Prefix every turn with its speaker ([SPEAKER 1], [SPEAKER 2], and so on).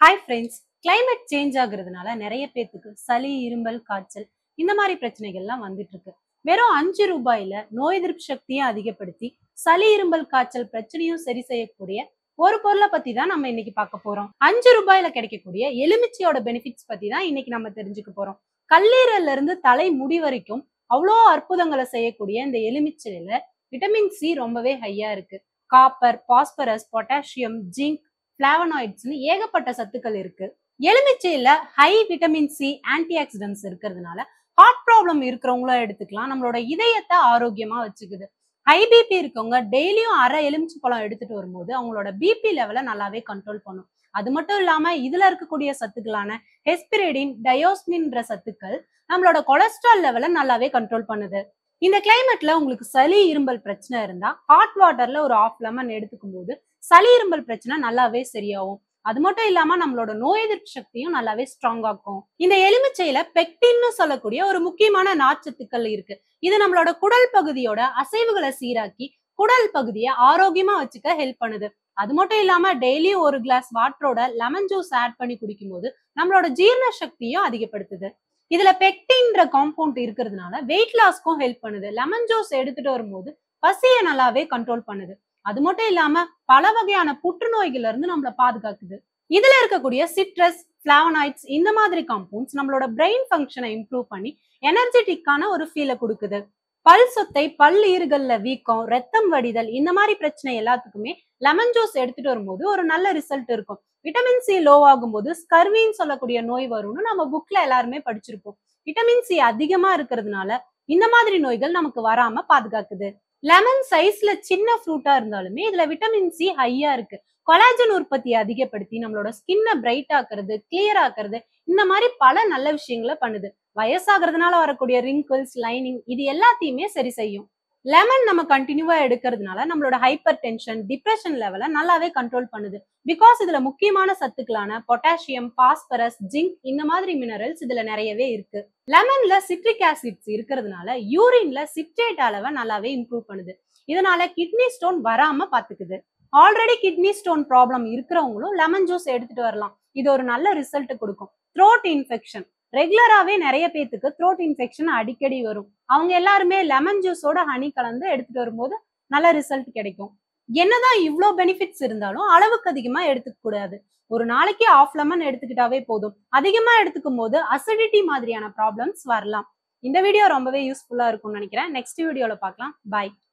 [SPEAKER 1] Hi friends, climate change ஆகுறதுனால நிறைய பேத்துக்கு சளி, இருமல், காய்ச்சல் இந்த மாதிரி பிரச்சனைகள்லாம் வந்துட்டு இருக்கு. வெறும் 5 ரூபாயில நோய் எதிர்ப்பு சக்தியை அதிகப்படுத்தி சளி, இருமல், காய்ச்சல் பிரச்சனையும் சரி செய்யக்கூடிய ஒரு பொருளை பத்தி தான் நம்ம இன்னைக்கு பார்க்க போறோம். 5 ரூபாயில கிடைக்கக்கூடிய எலுமிச்சையோட பெனிஃபிட்ஸ் பத்தி தான் இன்னைக்கு நம்ம தெரிஞ்சுக்க போறோம். கல்லீரல்ல இருந்து தலை முடி வரைக்கும் அவ்வளோ அற்புதங்களை செய்யக்கூடிய இந்த எலுமிச்சையில விட்டமின் சி ரொம்பவே ஹையா இருக்கு. காப்பர், பாஸ்பரஸ், பொட்டாசியம், ஜிங்க், பிளாவனாய்ட்ஸ்னு ஏகப்பட்ட சத்துக்கள் இருக்கு. எலுமிச்சையில high vitamin C antioxidants இருக்கிறதுனால ஹார்ட் ப்ராப்ளம் இருக்கிறவங்களும் எடுத்துக்கலாம். நம்மளோட இதயத்தை ஆரோக்கியமா வச்சுக்குது. ஹை பிபி இருக்கவங்க டெய்லியும் அரை எலுமிச்சை பழம் எடுத்துட்டு வரும்போது அவங்களோட பிபி லெவலை நல்லாவே கண்ட்ரோல் பண்ணும். அது மட்டும் இல்லாம இதுல இருக்கக்கூடிய சத்துக்களான ஹெஸ்பிரிடின், டயோஸ்மின்ற சத்துக்கள் நம்மளோட கொலஸ்ட்ரால் லெவலை நல்லாவே கண்ட்ரோல் பண்ணுது. இந்த கிளைமேட்ல உங்களுக்கு சளி, இரும்பல் பிரச்சனை இருந்தா ஹாட் வாட்டர்ல ஒரு 1/2 லெமன் எடுத்துக்கும் போது சளி, இரும்பல் பிரச்சனை நல்லாவே சரியாகும். அது மட்டும் இல்லாம நம்மளோட நோய் எதிர்ப்பு சக்தியும் நல்லாவே ஸ்ட்ராங் ஆக்கும். இந்த எலுமிச்சையில பெக்டின்னு சொல்லக்கூடிய ஒரு முக்கியமான நார்ச்சத்துக்கள் இருக்கு. இது நம்மளோட குடல் பகுதியோட அசைவுகளை சீராக்கி குடல் பகுதியை ஆரோக்கியமா வச்சுக்க ஹெல்ப் பண்ணுது. அது மட்டும் இல்லாம டெய்லி ஒரு கிளாஸ் வாட்டரோட லெமன் ஜூஸ் ஆட் பண்ணி குடிக்கும் போது நம்மளோட ஜீரண சக்தியும் அதிகப்படுத்துது. இதுல பெக்டின்ற காம்பவுண்ட் இருக்கிறதுனால வெயிட் லாஸ்க்கும் ஹெல்ப் பண்ணுது. லெமன் ஜூஸ் எடுத்துட்டு வரும்போது பசியை நல்லாவே கண்ட்ரோல் பண்ணுது. அது மட்டும் இல்லாம பல வகையான புற்றுநோய்கள்ல இருந்து நம்மளை பாதுகாக்குது. இதுல இருக்கக்கூடிய சிட்ரஸ், பிளாவனாய்ட்ஸ் இந்த மாதிரி காம்பவுண்ட்ஸ் நம்மளோட பிரெயின் ஃபங்க்ஷனை இம்ப்ரூவ் பண்ணி எனர்ஜெட்டிக்கான ஒரு ஃபீலை கொடுக்குது. பல் சொத்தை, பல் ஈறுகள்ல வீக்கம், ரத்தம் வடிதல் இந்த மாதிரி பிரச்சனை எல்லாத்துக்குமே லெமன் ஜூஸ் எடுத்துட்டு வரும்போது ஒரு நல்ல ரிசல்ட் இருக்கும். விட்டமின் சி லோ ஆகும் போது ஸ்கர்வின்னு சொல்லக்கூடிய நோய் வரும்னு நம்ம புக்ல எல்லாருமே படிச்சிருப்போம். விட்டமின் சி அதிகமா இருக்கிறதுனால இந்த மாதிரி நோய்கள் நமக்கு வராம பாதுகாக்குது. லெமன் சைஸ்ல சின்ன ஃப்ரூட்டா இருந்தாலுமே இதுல விட்டமின் சி ஹையா இருக்கு. கொலாஜன் உற்பத்தியை அதிகப்படுத்தி நம்மளோட ஸ்கின்னை பிரைட் ஆக்குறது, கிளியர் ஆக்குறது இந்த மாதிரி பல நல்ல விஷயங்களை பண்ணுது. வயசாகிறதுனால வரக்கூடிய ரிங்கிள்ஸ், லைனிங் இது எல்லாத்தையுமே சரி செய்யும். லெமன் நம்ம கண்டினியூவா எடுக்கிறதுனால நம்மளோட ஹைப்பர் டென்ஷன், டிப்ரெஷன் லெவலை நல்லாவே கண்ட்ரோல் பண்ணுது. பிகாஸ் இதுல முக்கியமான சத்துக்களான பொட்டாசியம், பாஸ்பரஸ், ஜிங்க் இந்த மாதிரி மினரல்ஸ் இதுல நிறையவே இருக்கு. லெமன்ல சிட்ரிக் ஆசிட்ஸ் இருக்கிறதுனால யூரின்ல சிட்ரேட் அளவை நல்லாவே இம்ப்ரூவ் பண்ணுது. இதனால கிட்னி ஸ்டோன் வராம பாத்துக்குது. ஆல்ரெடி கிட்னி ஸ்டோன் ப்ராப்ளம் இருக்கிறவங்களும் லெமன் ஜூஸ் எடுத்துட்டு வரலாம். இது ஒரு நல்ல ரிசல்ட் கொடுக்கும். த்ரோட் இன்ஃபெக்ஷன் ரெகுலராகவே நிறைய பேத்துக்கு த்ரோட் இன்ஃபெக்ஷன் அடிக்கடி வரும். அவங்க எல்லாருமே லெமன் ஜூஸோட ஹனி கலந்து எடுத்துட்டு வரும்போது நல்ல ரிசல்ட் கிடைக்கும். என்னதான் இவ்வளோ பெனிஃபிட்ஸ் இருந்தாலும் அளவுக்கு அதிகமா எடுத்துக்க கூடாது. ஒரு நாளைக்கு 1/2 லெமன் எடுத்துக்கிட்டாவே போதும். அதிகமா எடுத்துக்கும் போது அசிடிட்டி மாதிரியான ப்ராப்ளம்ஸ் வரலாம். இந்த வீடியோ ரொம்பவே யூஸ்ஃபுல்லா இருக்கும்னு நினைக்கிறேன். நெக்ஸ்ட் வீடியோல பார்க்கலாம். பாய்.